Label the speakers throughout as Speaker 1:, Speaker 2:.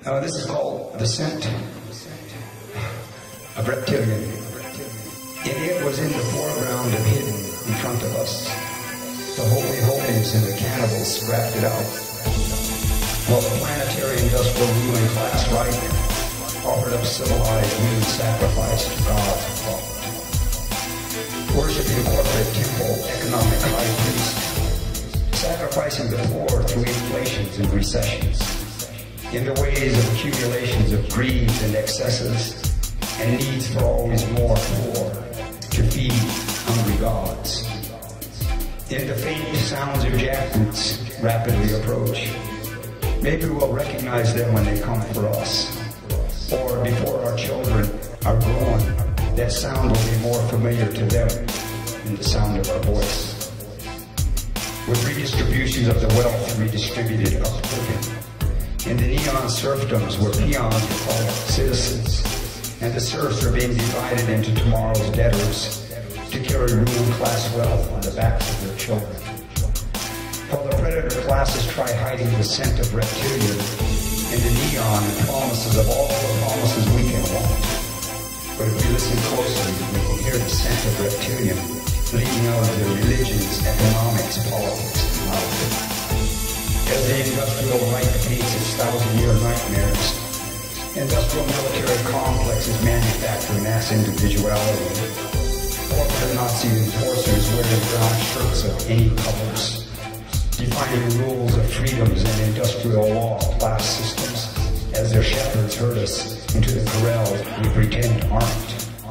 Speaker 1: This is called The Scent of Reptilian. And it was in the foreground and hidden in front of us. The holy holies and the cannibals wrapped it out, while the planetary industrial ruling class right offered up civilized human sacrifice to God's fault. Worshipping corporate temple economic high priest, sacrificing the poor through inflations and recessions, in the ways of accumulations of greed and excesses, and needs for always more poor to feed hungry gods. In the faint sounds of jackboots rapidly approach, maybe we'll recognize them when they come for us, or before our children are grown, that sound will be more familiar to them than the sound of our voice. With redistributions of the wealth redistributed upward, in the neon serfdoms where peons are called citizens, and the serfs are being divided into tomorrow's debtors to carry ruling class wealth on the backs of their children. While the predator classes try hiding the scent of reptilian in the neon and promises of all the promises we can want. But if we listen closely, we can hear the scent of reptilian leading out of their religions, economics, politics, and life. As the industrial right paints its thousand-year nightmares, industrial military complexes manufacture mass individuality. Corporate Nazi enforcers wearing brown shirts of any colors, defining rules of freedoms and industrial law class systems as their shepherds herd us into the corrals we pretend aren't.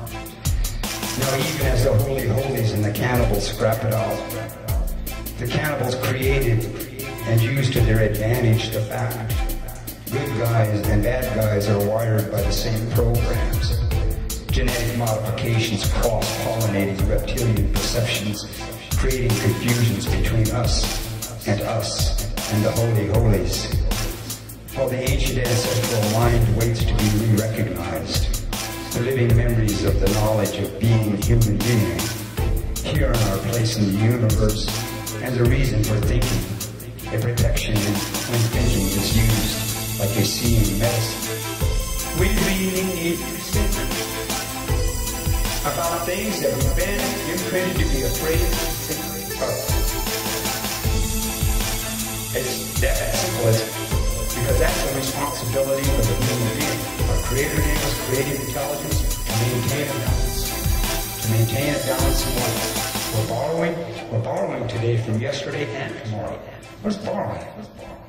Speaker 1: Now, even as the holy holies and the cannibals scrap it out, the cannibals created and used to their advantage the fact good guys and bad guys are wired by the same programs. Genetic modifications cross-pollinating reptilian perceptions, creating confusions between us and the holy holies. While the ancient ancestral mind waits to be re-recognized, the living memories of the knowledge of being human being, here in our place in the universe, and the reason for thinking, a protection when thinking is used like a seeing medicine. We really need to think about things that we've been imprinted to be afraid to think of. It's that simple, because that's a responsibility of the human being. Our Creator gave us creative intelligence to maintain a balance. To maintain a balance in life. We're borrowing today from yesterday and tomorrow. Where's borrowing?